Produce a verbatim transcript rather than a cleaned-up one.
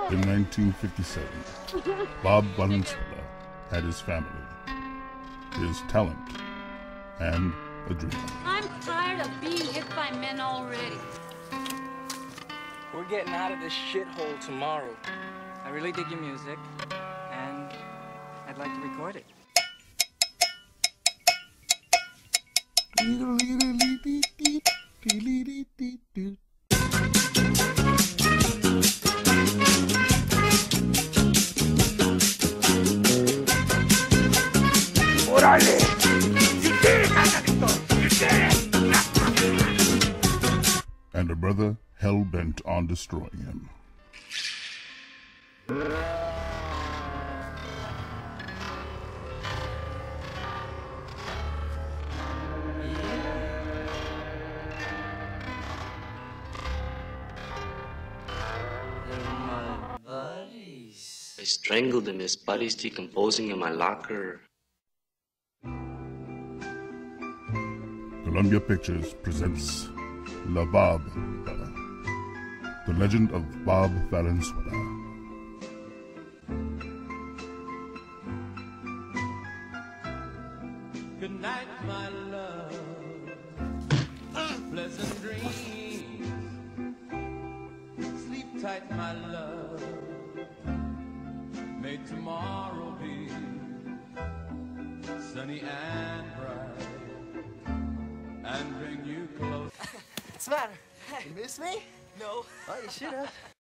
In nineteen fifty-seven, Bob Valenzuela had his family, his talent, and a dream. I'm tired of being hit by men already. We're getting out of this shithole tomorrow. I really dig your music, and I'd like to record it. ¡Órale! ¡Si quieres, hágalo! ¡Si quieres! And a brother hell-bent on destroying him. I strangled him. His body's decomposing in my locker. Columbia Pictures presents La Bamba, the legend of Bob Valenzuela. Good night, my love. Pleasant dreams. Sleep tight, my love. May tomorrow be sunny and bright, and bring you close. What's the matter? You miss me? No. Oh, you should have.